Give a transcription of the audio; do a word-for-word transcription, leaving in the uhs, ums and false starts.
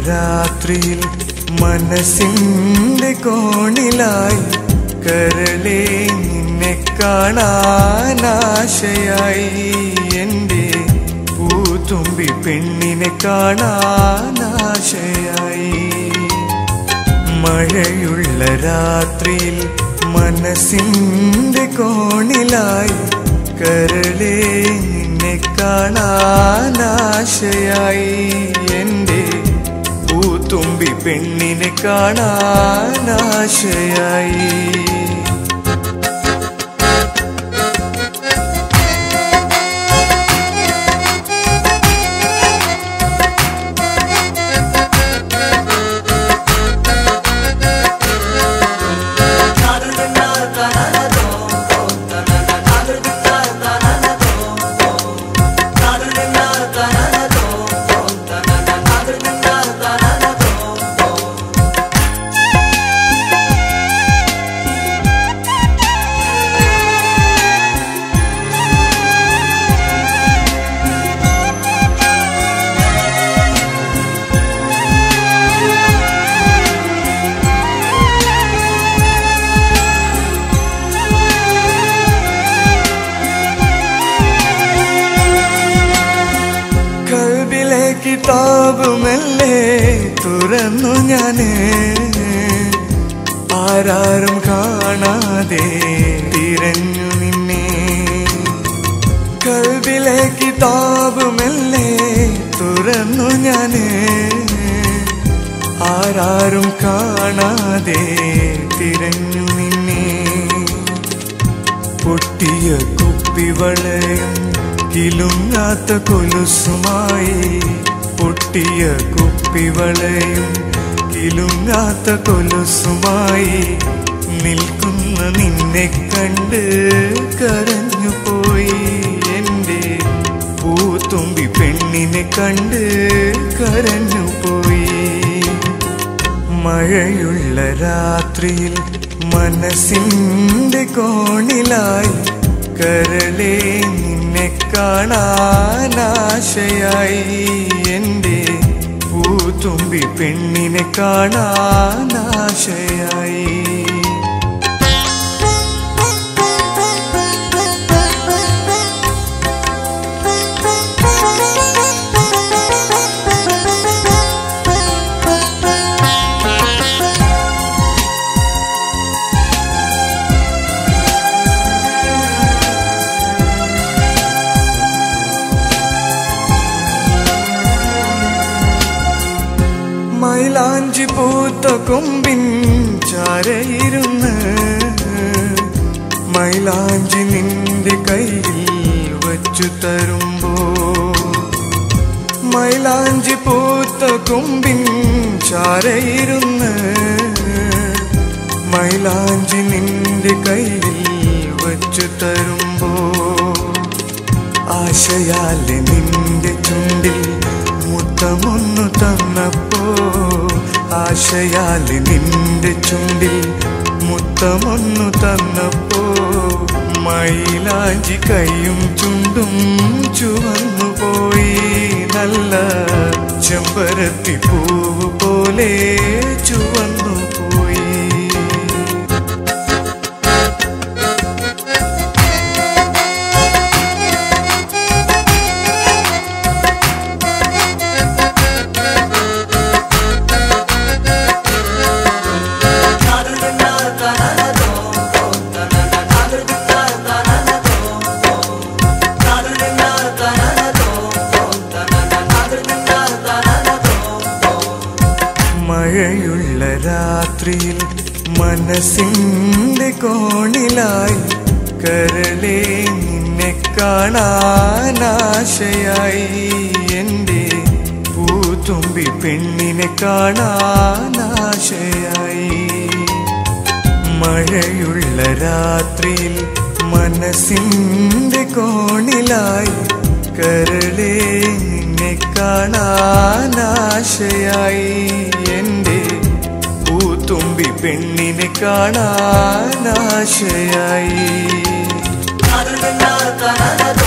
രാത്രിയിൽ മനസ്സിന്റെ കോണിലായി കരളേ നിന്നെ കാണാനാശയായി എൻ്റെ പൂത്തുമ്പി പെണ്ണിനെ കാണാനാശയായി മഴയുള്ള രാത്രിയിൽ മനസ്സിന്റെ കോണിലായി കരളേ നിന്നെ കാണാനാശയായി എൻ്റെ പൂത്തുമ്പി പെണ്ണിനെ കാണാനാശയായി കിതാബ് മെല്ലെ തുറന്നു ഞാന് ആരാരും കാണാതെ തിരഞ്ഞു നിന്നെ കൽബിലെ കിതാബ് മെല്ലെ തുറന്നു ഞാന് ആരാരും കാണാതെ തിരഞ്ഞു നിന്നെ പൊട്ടിയ കുപ്പിവളയും കിലുങ്ങാത്ത കൊലുസുമായി പൊട്ടിയ കുപ്പിവളയും കിലുങ്ങാത്ത കൊലുസുമായി നിൽക്കുന്ന നിന്നെ കണ്ട് കരഞ്ഞുപോയി എൻ്റെ പൂത്തുമ്പി പെണ്ണിനെ കണ്ട് കരഞ്ഞുപോയി മഴയുള്ള രാത്രിയിൽ മനസ്സിന്റെ കോണിലായി കരളേ നിന്നെ കാണാനാശയായി എൻ്റെ പൂത്തുമ്പി പെണ്ണിനെ കാണാനാശയായി മൈലാഞ്ചി പൂത്ത കൊമ്പിൻ ചാരയിരുന്ന് മൈലാഞ്ചി നിന്റെ കയ്യിൽ വച്ചു തരുമ്പോ മൈലാഞ്ചി പൂത്ത കൊമ്പിൻ ചാരയിരുന്ന് മൈലാഞ്ചി നിന്റെ കയ്യിൽ വച്ചു തരുമ്പോ ആശയാലെ നിന്റെ ചുണ്ടിൽ മുത്തമൊന്നു തന്നപ്പോ ആശയാലെ നിന്റെ ചുണ്ടിൽ മുത്തമൊന്നു തന്നപ്പോ മൈലാഞ്ചി കൈയും ചുണ്ടും ചുവന്നു പോയി നല്ല ചെമ്പരത്തി പൂവ് പോലെ ചുവന്നു പോയി മഴയുള്ള രാത്രിയിൽ മനസ്സിന്റെ കോണിലായി കരളേ നിന്നെ കാണാനാശയായി എൻ്റെ പൂത്തുമ്പി പെണ്ണിനെ കാണാനാശയായി മഴയുള്ള രാത്രിയിൽ മനസ്സിന്റെ കോണിലായി കരളേ നിന്നെ കാണാനാശയായി എൻ്റെ പൂത്തുമ്പി പെണ്ണിനെ കാണാനാശയായി